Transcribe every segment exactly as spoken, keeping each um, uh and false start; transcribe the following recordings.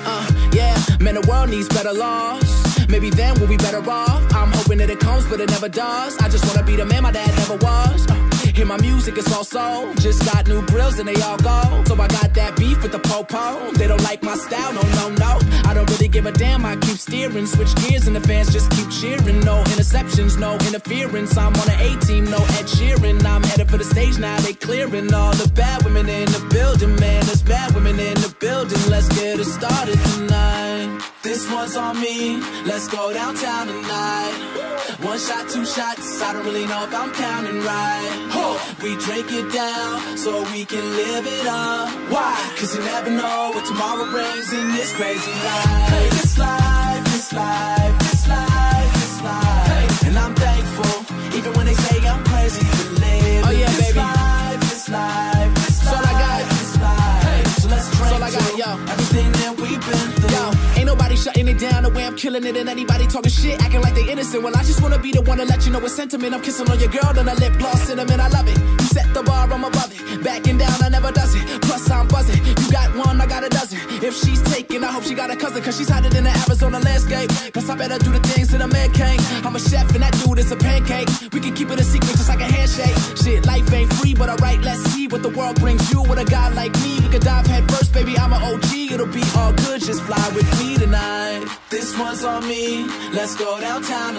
Uh, yeah, man, the world needs better laws. Maybe then we'll be better off. I'm hoping that it comes, but it never does. I just wanna be the man my dad never was. Uh, hear my music, it's all soul. Just got new grills and they all go. So I got that beef with the po-po. They don't like my style, no, no, no. I don't really give a damn, I keep steering. Switch gears and the fans just keep cheering. No interceptions, no interference. I'm on an A-team, no Ed Sheeran. I'm headed for the stage now, they clearing all the bad women in the building. Man, there's bad women in the building. Let's get it started tonight. This one's on me, let's go downtown tonight. One shot, two shots, I don't really know if I'm counting right. We drink it down so we can live it up. Why? Cause you never know what tomorrow brings in this crazy life. Hey, this life, this life, this life, this life. Hey. And I'm thankful, even when they say I'm crazy to live. Oh yeah, this baby. Life, this life, this life, all I got. This life. Hey. So let's drink all I got, yo. Everything that we've been through. Yo. Ain't nobody shutting it down the way I'm killing it, and anybody talking shit, acting like they innocent. Well, I just wanna be the one to let you know it's sentiment. I'm kissing on your girl, then I lip gloss cinnamon. I love it. You set the bar, I'm above it. Backing down, I never does it. Plus I'm buzzing. You got one, I got a dozen. If she's taken, I hope she got a cousin, cause she's hotter than the Arizona landscape. Plus I better do the things that a man can't. I'm a chef and that dude is a pancake. We can keep it a secret just like a handshake. Shit, life ain't free, but alright, let's see what the world brings you. With a guy like me, we could dive head first, baby. I'm an O G, it'll be all good. Just fly with me tonight. This one's on me, let's go downtown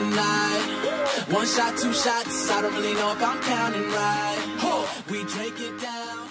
tonight. One shot, two shots, I don't really know if I'm counting right. We drink it down.